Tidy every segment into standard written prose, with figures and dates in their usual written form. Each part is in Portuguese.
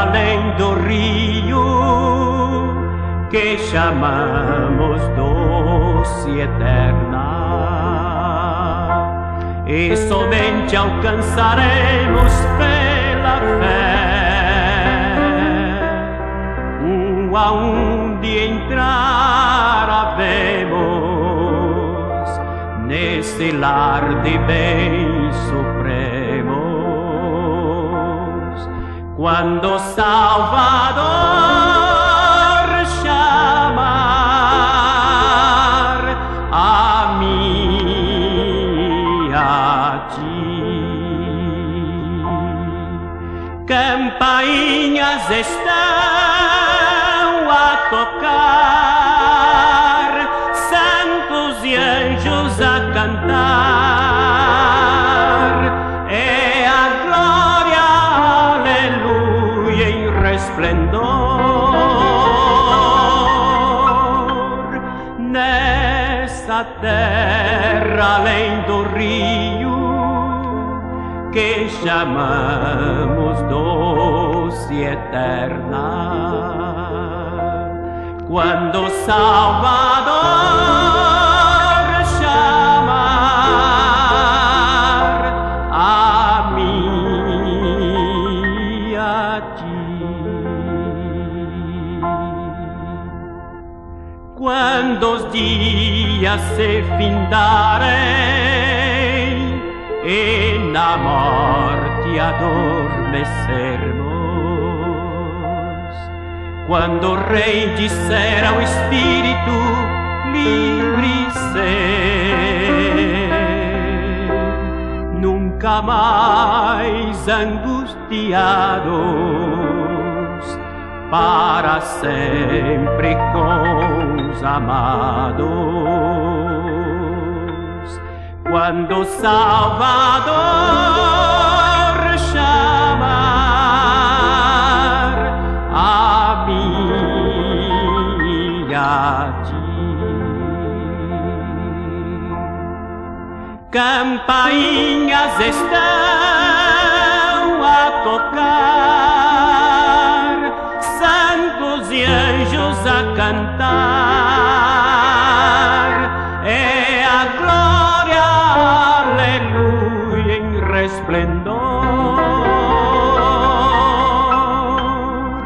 além do rio que chamamos doce eterna, e somente alcançaremos pela fé aonde entrar havemos nesse lar de bens supremos, quando o Salvador chamar a mim, a ti. Campainhas estão a tocar, santos e anjos a cantar, é a glória, aleluia, em resplendor. Nessa terra além do rio que chamamos doce eterna, quando o Salvador chamar a mim, a ti. Quando os dias se findarem e na morte adormecermos, quando o Rei disser ao Espírito livre-se, nunca mais angustiados, para sempre com os amados, quando o Salvador chamar a mim, a ti. Campainhas estão a tocar, santos e anjos a cantar, é a glória, aleluia, em resplendor.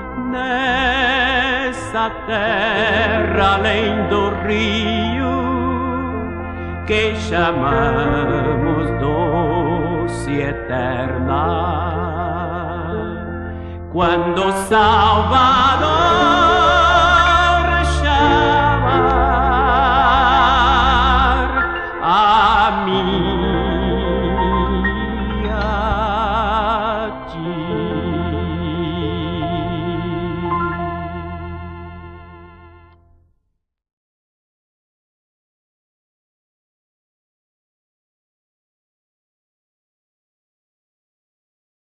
Nessa terra além do rio que chamamos doce eterna, quando o Salvador